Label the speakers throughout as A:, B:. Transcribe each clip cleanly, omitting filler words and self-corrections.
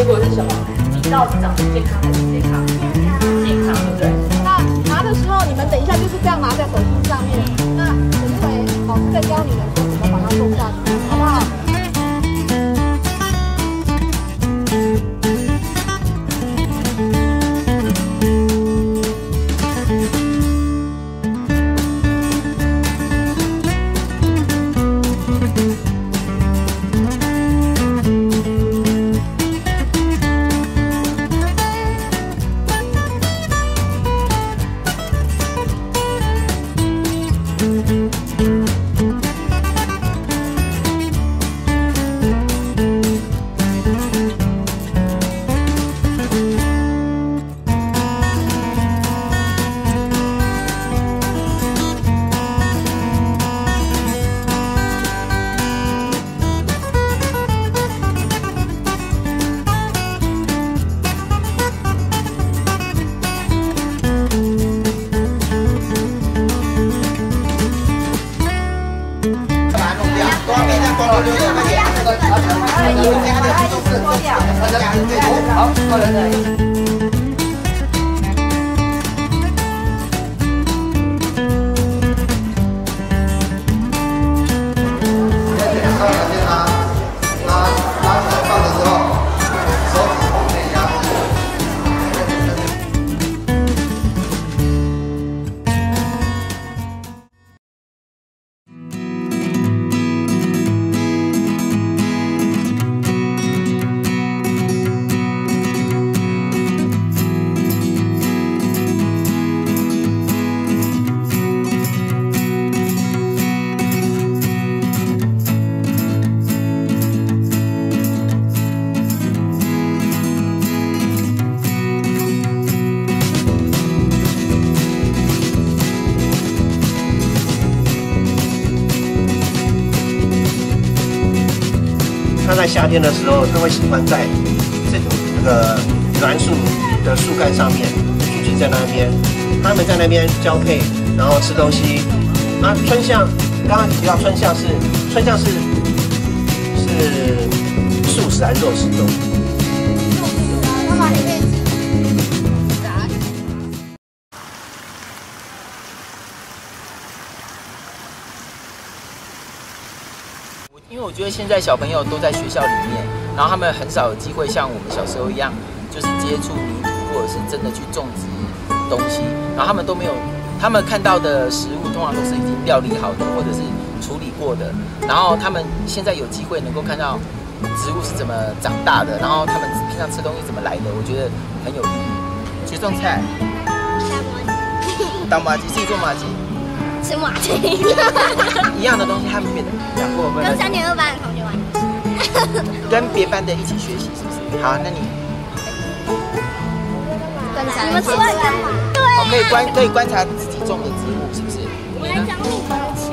A: 结果是什么？你到底长得健康还是健康？健康，对不对？
B: 那拿的时候，你们等一下就是这样拿在手心上面。那陈志伟老师在教你们说怎么把它种下去，好不好？
A: 好，过来这里。
C: 它在夏天的时候，它会喜欢在这个栾树的树干上面聚集在那边，它们在那边交配，然后吃东西。啊，春象，刚刚提到春象是素食还是肉食动物？
B: 妈妈，你可以吃。
D: 因为我觉得现在小朋友都在学校里面，然后他们很少有机会像我们小时候一样，就是接触泥土或者是真的去种植东西，然后他们都没有，他们看到的食物通常都是已经料理好的或者是处理过的，然后他们现在有机会能够看到植物是怎么长大的，然后他们平常吃东西怎么来的，我觉得很有意义。学种菜，当麻鸡，自己做麻鸡。
E: 吃麻鸡，
D: 一样的东西，他们讲过没有？
E: 跟3.2班的同学玩，
D: 跟别班的一起学习，是不是？好，那你
E: 你们出来干嘛？对啊，
D: 可以观察自己种的植物，是不是？
E: 我来讲你的球。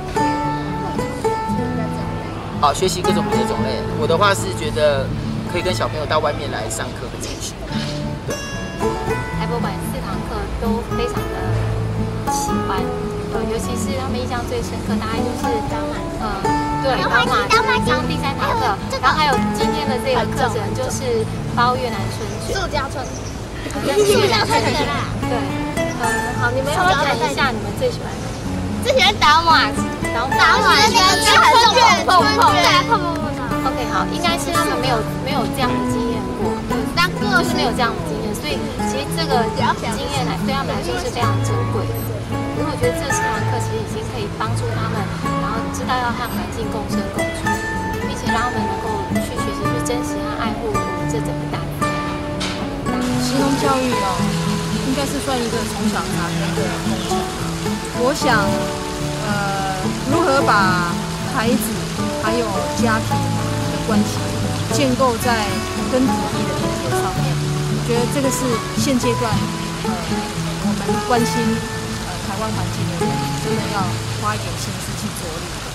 D: 好，学习各种别的种类。我的话是觉得可以跟小朋友到外面来上课很有趣。对。
F: 台博馆4堂课都非常的喜欢。尤其是他们印象最深刻，大概就是对，当马上第3堂课，然后还有今天的这个课程就是包越南春卷，
E: 塑胶春，
F: 塑胶春
E: 的啦。
F: 对，好，你们要不要谈一下你们最喜欢的？
E: 最喜欢打马子，打马子，就很重碰，对，碰。
F: OK， 好，应该是他们没有这样的经验过，就是没有这样的经验，所以其实这个经验对他们来说是非常珍贵的。因为我觉得这4堂课其实已经可以帮助他们，然后知道要和环境共生共处，并且让他们能够去学习去珍惜和爱护这整个大自然。
B: 实用教育哦，应该是算一个从小拿的一个梦想。我想，如何把孩子还有家庭的关系建构在跟土地的连接上面，我觉得这个是现阶段我们关心台湾环境的人真的要花一点心思去着力。